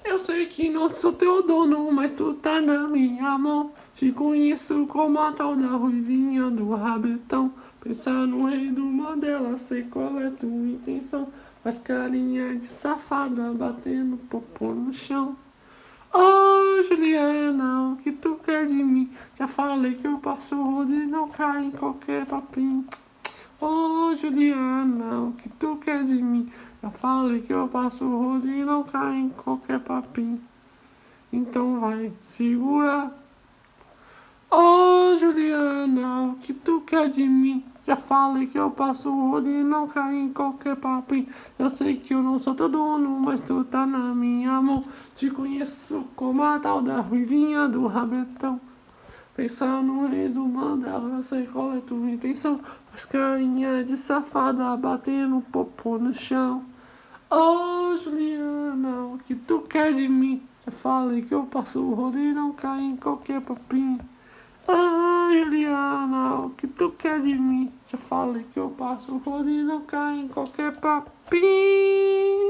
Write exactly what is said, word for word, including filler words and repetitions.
Eu sei que não sou teu dono, mas tu tá na minha mão. Te conheço como a tal da ruivinha do rabetão. Pensar no rei do Mandela, sei qual é tua intenção. Faz carinha de safada, batendo popô no chão. Ô Juliana, o que tu quer de mim? Já falei que eu passo o rodo e não cai em qualquer papinho. Ô Juliana, o que tu quer de mim? Já falei que eu passo o rodo e não cai em qualquer papinho. Então vai, segura. Ô Juliana, o que tu quer de mim? Já falei que eu passo o rodo e não cai em qualquer papinho. Eu sei que eu não sou teu dono, mas tu tá na minha mão. Te conheço como a tal da ruivinha do rabetão. Pensar no rei do Mandela, eu sei qual é tua intenção. Faz carinha de safada, batendo popô no chão. Ô Juliana, o que tu quer de mim? Já falei que eu passo o rodo e não cai em qualquer papinho. Ô Juliana, o que tu quer de mim? Já falei que eu passo o rodo e não cai em qualquer papinho.